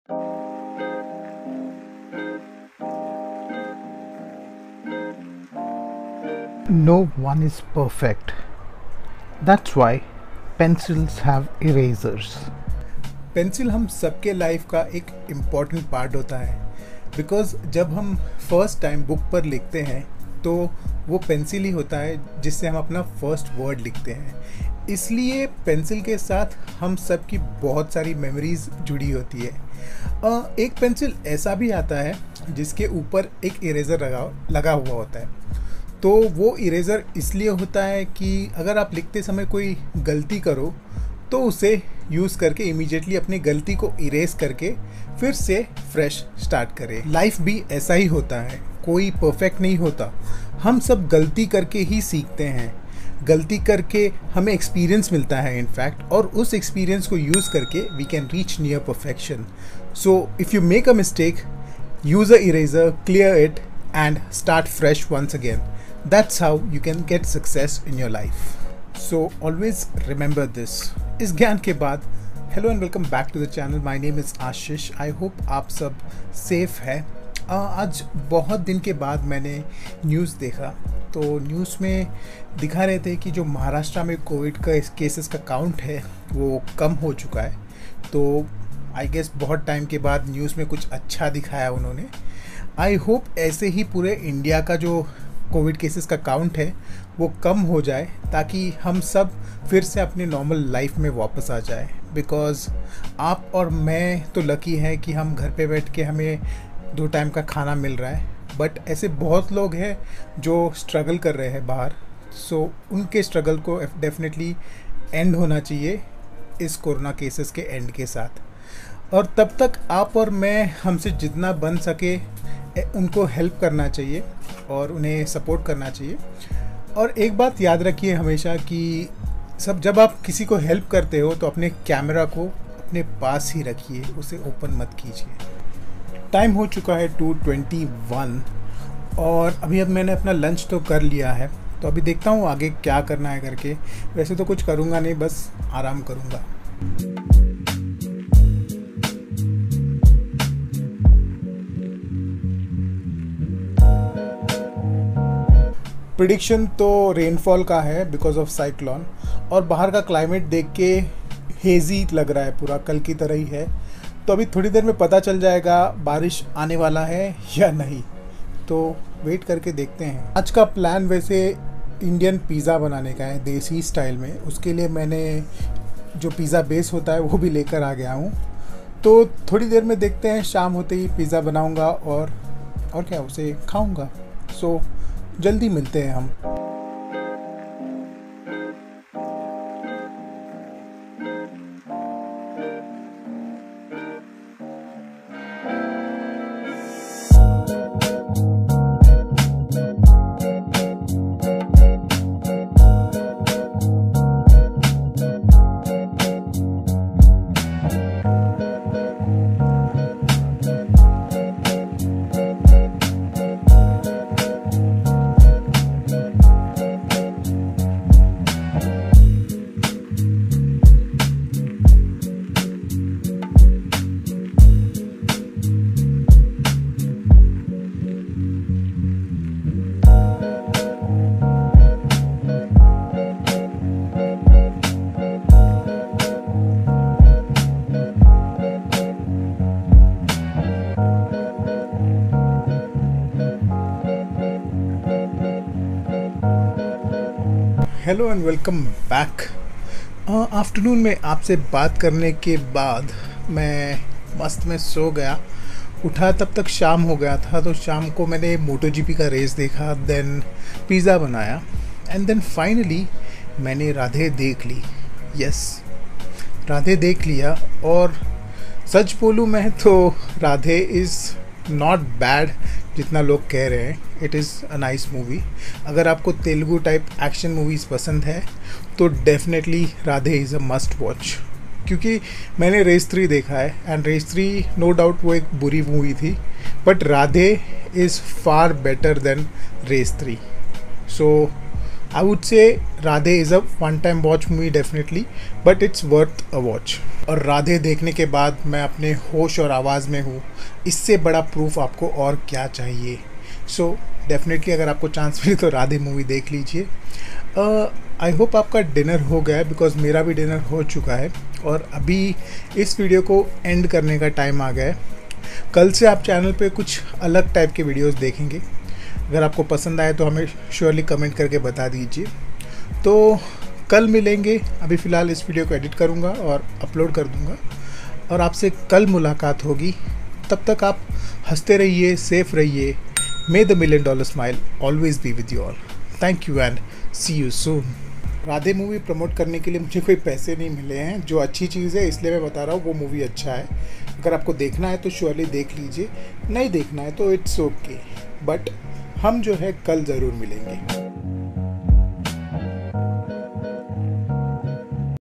No one is perfect. That's why pencils have erasers. Pencil हम सबके life का एक इम्पॉर्टेंट पार्ट होता है बिकॉज़ जब हम फर्स्ट टाइम बुक पर लिखते हैं तो वो पेंसिल ही होता है जिससे हम अपना फर्स्ट वर्ड लिखते हैं। इसलिए पेंसिल के साथ हम सब की बहुत सारी मेमोरीज जुड़ी होती है। एक पेंसिल ऐसा भी आता है जिसके ऊपर एक इरेज़र लगा हुआ होता है। तो वो इरेज़र इसलिए होता है कि अगर आप लिखते समय कोई गलती करो तो उसे यूज़ करके इमीडिएटली अपनी गलती को इरेज करके फिर से फ्रेश स्टार्ट करें। लाइफ भी ऐसा ही होता है, कोई परफेक्ट नहीं होता। हम सब गलती करके ही सीखते हैं। गलती करके हमें एक्सपीरियंस मिलता है इनफैक्ट, और उस एक्सपीरियंस को यूज़ करके we can reach near perfection. So if you make a mistake, use a eraser, clear it and start fresh once again. That's how you can get success in your life. So always remember this. इस ज्ञान के बाद hello and welcome back to the channel. My name is Ashish. I hope आप सब safe है। आज बहुत दिन के बाद मैंने न्यूज़ देखा, तो न्यूज़ में दिखा रहे थे कि जो महाराष्ट्र में कोविड का केसेस का काउंट है वो कम हो चुका है। तो आई गेस बहुत टाइम के बाद न्यूज़ में कुछ अच्छा दिखाया उन्होंने। आई होप ऐसे ही पूरे इंडिया का जो कोविड केसेस का काउंट है वो कम हो जाए ताकि हम सब फिर से अपने नॉर्मल लाइफ में वापस आ जाए। बिकॉज़ आप और मैं तो लकी हैं कि हम घर पे बैठ के हमें 2 टाइम का खाना मिल रहा है, बट ऐसे बहुत लोग हैं जो स्ट्रगल कर रहे हैं बाहर। सो उनके स्ट्रगल को डेफिनेटली एंड होना चाहिए इस कोरोना केसेस के एंड के साथ। और तब तक आप और मैं हमसे जितना बन सके उनको हेल्प करना चाहिए और उन्हें सपोर्ट करना चाहिए। और एक बात याद रखिए हमेशा कि जब आप किसी को हेल्प करते हो तो अपने कैमरा को अपने पास ही रखिए, उसे ओपन मत कीजिए। टाइम हो चुका है 2:21 और अब मैंने अपना लंच तो कर लिया है, तो अभी देखता हूँ आगे क्या करना है करके। वैसे तो कुछ करूँगा नहीं, बस आराम करूँगा। प्रिडिक्शन तो रेनफॉल का है बिकॉज ऑफ साइक्लोन, और बाहर का क्लाइमेट देख के हेजी लग रहा है, पूरा कल की तरह ही है। तो अभी थोड़ी देर में पता चल जाएगा बारिश आने वाला है या नहीं, तो वेट करके देखते हैं। आज का प्लान वैसे इंडियन पिज़्ज़ा बनाने का है, देसी स्टाइल में। उसके लिए मैंने जो पिज़्ज़ा बेस होता है वो भी लेकर आ गया हूँ। तो थोड़ी देर में देखते हैं, शाम होते ही पिज़्ज़ा बनाऊँगा और क्या उसे खाऊँगा। सो जल्दी मिलते हैं हम। Hello and welcome back. Afternoon में आपसे बात करने के बाद मैं मस्त में सो गया। उठा तब तक शाम हो गया था, तो शाम को मैंने MotoGP का रेस देखा, देन पिज़्ज़ा बनाया एंड देन फाइनली मैंने राधे देख ली। यस, राधे देख लिया। और सच बोलूँ मैं तो राधे इज़ नॉट बैड जितना लोग कह रहे हैं। It is a nice movie. अगर आपको तेलुगु टाइप एक्शन मूवीज़ पसंद है तो definitely Radhe is a must watch. क्योंकि मैंने रेस 3 देखा है एंड रेस 3 नो डाउट वो एक बुरी मूवी थी, but Radhe is far better than race 3। So I would say Radhe is a one time watch movie definitely, but it's worth a watch. और राधे देखने के बाद मैं अपने होश और आवाज़ में हूँ, इससे बड़ा प्रूफ आपको और क्या चाहिए। सो डेफिनेटली अगर आपको चांस मिले तो राधे मूवी देख लीजिए। आई होप आपका डिनर हो गया है, बिकॉज मेरा भी डिनर हो चुका है और अभी इस वीडियो को एंड करने का टाइम आ गया है। कल से आप चैनल पे कुछ अलग टाइप के वीडियोस देखेंगे। अगर आपको पसंद आए तो हमें श्योरली कमेंट करके बता दीजिए। तो कल मिलेंगे। अभी फ़िलहाल इस वीडियो को एडिट करूँगा और अपलोड कर दूँगा और आपसे कल मुलाकात होगी। तब तक आप हंसते रहिए, सेफ रहिए। May the $1 million smile always be with you all. Thank you and see you soon. Radhe movie promote करने के लिए मुझे कोई पैसे नहीं मिले हैं, जो अच्छी चीज़ है इसलिए मैं बता रहा हूँ। वो मूवी अच्छा है, अगर आपको देखना है तो श्योरली देख लीजिए, नहीं देखना है तो इट्स ओके। बट हम जो है कल ज़रूर मिलेंगे।